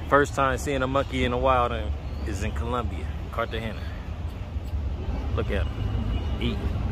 First time seeing a monkey in the wild is in Colombia, Cartagena. Look at him, eating.